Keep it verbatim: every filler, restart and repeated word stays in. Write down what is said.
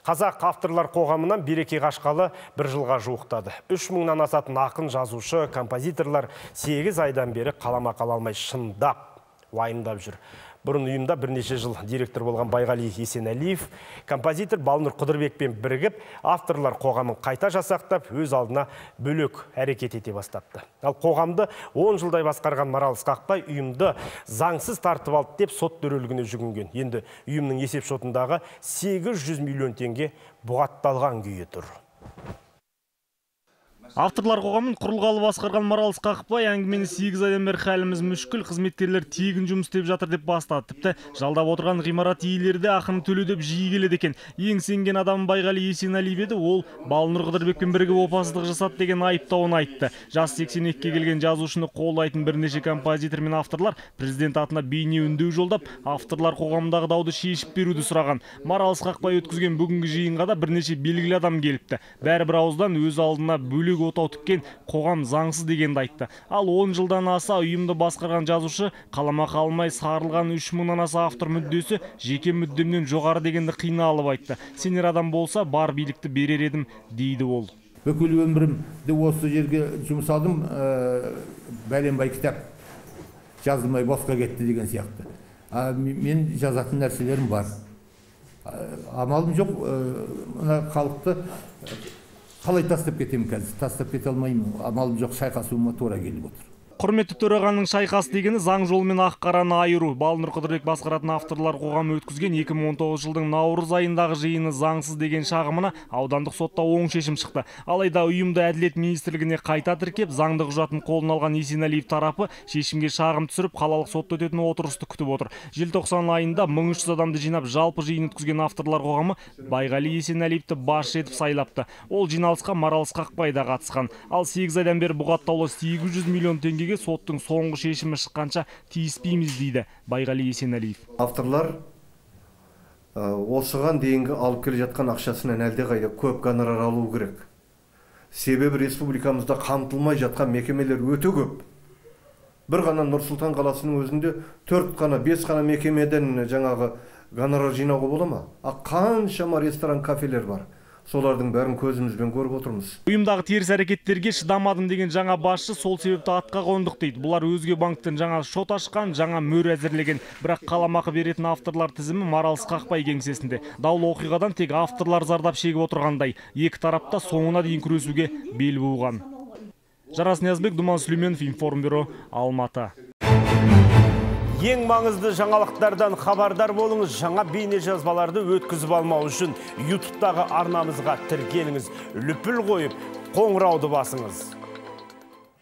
Қазақ авторлар қоғамынан Береке қашқалы бір жылға жуықтады. Үш мыңнан асатын ақын, жазушы, композиторлар сегіз айдан бері қаламақы ала алмай шындап, уайымдап жүр. Бұрын ұйымда бірнеше жыл директор болған Байғали Есенәлиев, композитор Балнұр Қыдырбекпен бірігіп, авторлар қоғамын қайта жасақтап, өз алдына бөлек әрекет ете бастапты. Ал қоғамды он жылдай басқарған Марал Ысқақбай ұйымды заңсыз тартып алды деп сот төрелігіне жүгінген. Енді ұйымның есеп шотындағы сегіз жүз миллион теңге бұғатталған күйі тұр. Авторлар қоғамын құрылғалы басқарған Марал Ысқақбай әңгімені сегіз айдан бері хәліміз мүшкіл, қызметкерлер тегін жұмыс істеп жатыр деп бастады. Тіпті жалдап отырған ғимарат иелері де ақыны төледіп жиі келеді екен. Ең сенген адам Байғали Есенәлиев еді, ол Балнұр Қыдырбекпен бірігіп опасыздық жасады деген айыптауын айтты. Жас сексен екіге келген жазушыны қолдайтын бірнеше композитор мен авторлар президент атына бейне үндеу жолдап, авторлар қоғамдағы дауды шешіп беруді сұраған. Марал Ысқақбай өткізген бүгінгі жиынға да бірнеше белгілі адам келіпті. Бәрі бір ауыздан өз алдына бөлек отау тіккен қоғам заңсыз дегенді айтты. Ал он жылдан аса ұйымды басқарған жазушы қаламақы алмай сарылған үш мыңнан аса автор мүддесі жеке мүддемнен жоғары дегенді қиналып айтты. Сенер адам болса бар билікті берер едім дейді ол. Бүкіл өмірімді осы жерге жұмсадым, бәленбай кітап жазылмай босқа кетті деген сияқты. Мен жазатын нәрселерім бар. Амалым жоқ, мына халықты қалай тастап кетемін қазір? Тастап кете алмаймын. Амалым жоқ, шайқасуыма тура келіп отыр. Құрметті төрағаның шайқас дегені заң жолымен ақ қараны айыру. Балнұр Қыдырбек басқаратын авторлар қоғамы өткізген екі мың он тоғыз жылдың наурыз айындағы жиыны заңсыз деген шағымына аудандық сотта оң шешім шықты. Алайда ұйымды әділет министрлігіне қайта тіркеп, заңды құжатын қолына алған Есенәлиев тарапы шешімге шағым түсіріп, қалалық сотта өтетін отырысты күтіп отыр. Желтоқсан айында мың үш жүз адамды жинап, жалпы жиын өткізген авторлар қоғамы Байғали Есенәлиевті басшы етіп сайлапты. Ол жиналысқа Марал Ысқақбай да қатысқан. Ал сегіз айдан бері бұғаттаулы сегіз жүз миллион теңгеге соттың соңғы шешімі шыққанша тиіспейміз дейді Байғали Есенәлиев. Авторлар осыған дейінгі алып келе жатқан ақшасынан әлде қайда көп гонорар алу керек. Себебі республикамызда қамтылмай жатқан мекемелер өте көп. Бір ғана Нұр-Сұлтан қаласының өзінде төрт қана, бес қана мекемеден жаңағы гонорар жинауға бола ма? А қаншама ресторан, кафелер бар. Солардың бәрін көзімізбен көріп отырмыз. Ұйымдағы теріс әрекеттерге шыдамадым деген жаңа басшы сол себепті атқа қондық дейді. Бұлар өзге банктен жаңа шот ашқан, жаңа мөр әзірлеген. Бірақ қаламақы беретін авторлар тізімі Марал Ысқақбай кеңсесінде. Даулы оқиғадан тек авторлар зардап шегіп отырғандай. Екі тарапта соңына дейін күресуге бел буған. Жарас Ниязбек, Думан Сүлейменов, Информбюро, Алматы. Ең маңызды жаңалықтардан хабардар болыңыз. Жаңа бейне жазбаларды өткізіп алмау үшін ютубтағы арнамызға тіркеліңіз. Лүпіл қойып, қоңырауды басыңыз.